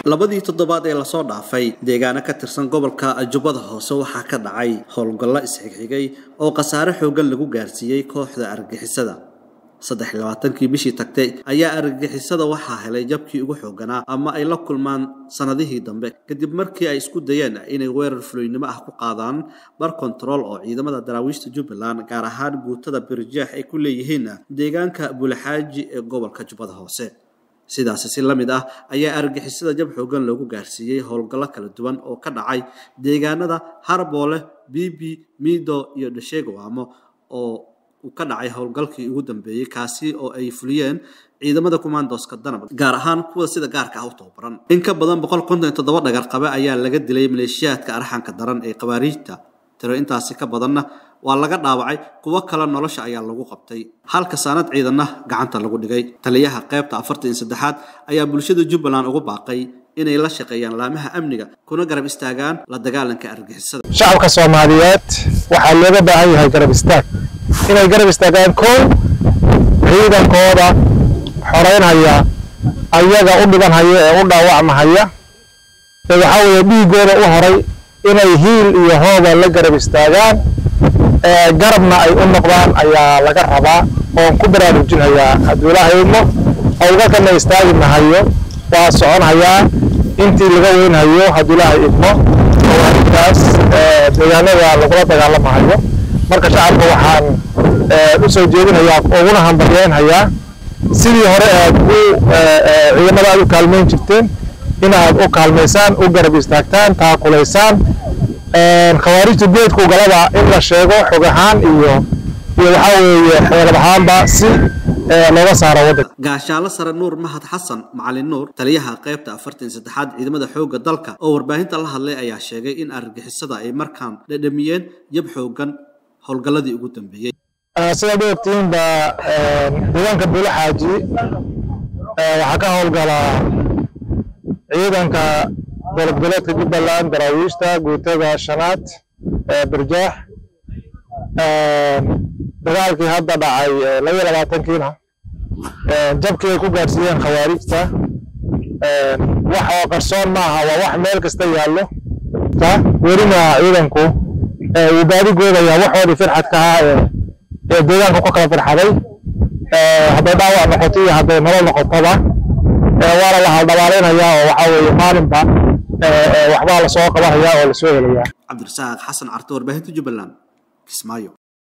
labadii toddobaad ee la soo dhaafay deegaano ka tirsan gobolka Jubbada Hoose waxaa ka dhacay howlgallo isxigxigay oo khasaare xooggan lagu gaarsiiyay kooxda argagixisada 23 bishii tagtay ayaa argagixisada waxaa helay jabkii ugu xoogganaa ama ay la kulmaan sanadihii dambe kadib markii ay isku dayeen inay weerar fuliynimo ah ku qaadaan bar control oo ciidamada daraawiishta Jubbaland gaar ahaan guutada Birjaax ay ku leeyihiin deegaanka Bulxaaji ee gobolka Jubbada Hoose sidaas si lamid ah ayaa argagixisada jab xooggan lagu gaarsiiyay howlgallo kala duwan oo ka dhacay deegaanada Harboole Bibi Mido iyo Dhasheegawaamo oo ka dhacay howlgalkii ugu dambeeyay kaasi oo ay fuliyeen ciidamada commandoska Danab gaar ahaan kuwa sida gaarka ah u tababaran in ka badan 157 dhagar qabe ayaa laga dilay maleeshiyaadka arxanka daran ee qabaariijta tiro intaasi ka badanna waa laga dhaawacay kuwa kala nolosha ayaa lagu qabtay halka sanad ciidana gacanta lagu dhigay taliyaha qaybta 43 ayaa bulshada Jubbaland ugu baaqay inay la shaqeeyaan laamaha amniga kuna garab istaagaan la dagaalanka argagixisada shacabka Soomaaliyeed waxa looga baahan yahay garab istaag inay garab istaagaan koow ciidankooda xoreynaya ayaga u dhibanaya ee u dhaawacmaya waxa weeye dhiigooda u horay inay hiil iyo hooba la garab istaagaan garabna ay u noqdaan ayaa laga rabaa oo ku baraarujinaya haddii Ilaahaymo hawlgalka istaaginayo waa soconaya intii laga weynayo haddii Ilaahaymo oo arkaas deegaanada lagu dagaalamayo marka shacabka waxaan u soo jeedinayaa oo hambalyeynaya sidii hore ciidamada u kaalmeyn jirteen inaad u kaalmeysaan u garab istaagtaan taakuleysaan khawaarijta geedku galada in la sheego xog ahaan iyo waxa weeye xeelad ahaanba si looga saaro wadanka gaashaale sare Nuur Mahad Xasan Macalin Nuur taliyaha qaybta 43 ciidamada xoogga dalka oo warbaahinta la hadlay ayaa sheegay in argagixisada ay markaan dhadhamiyeen jab xooggan howlgalladii ugu dambeeyay sida doogtiin ba deegaanka Bulxaaji waxa ka howlgala ciidanka gobolka Jubbaland daraawiishta guutada shanaad Birjaax dagaalkii hadda dhacay 22kiina jabkii ay ku gaarsiiyeen khawaarijta waxa qarsoon maaha waa wax meel kasta yaallo weerina ciidanku wadaadagooda ayaa waxoodii farxadka ee deegaanka ku kala farxaday hadday dhaawac noqoto iyo hadday nolol noqotoba waa la haldhabaaleynayaa oo waxa weeye maalinba waxba la soo qabanaya oo la soo helaya Cabdirasaaq Xasan Carto warbaahinta Jubbaland Kismaayo.